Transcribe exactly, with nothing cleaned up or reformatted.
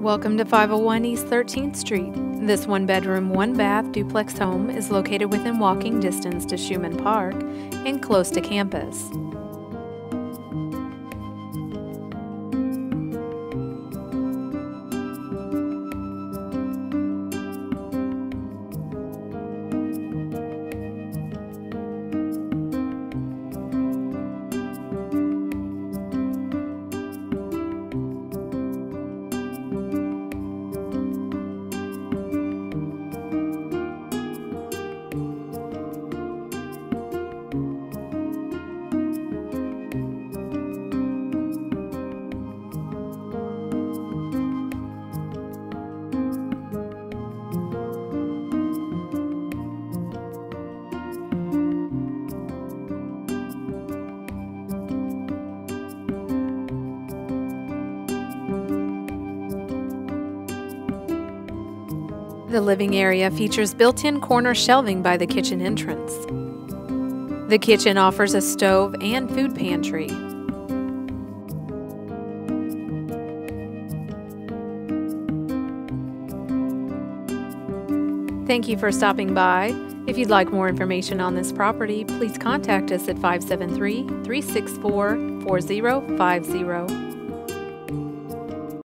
Welcome to five oh one East thirteenth Street. This one-bedroom, one-bath duplex home is located within walking distance to Schumann Park and close to campus. The living area features built-in corner shelving by the kitchen entrance. The kitchen offers a stove and food pantry. Thank you for stopping by. If you'd like more information on this property, please contact us at five seven three, three six four, four zero five zero.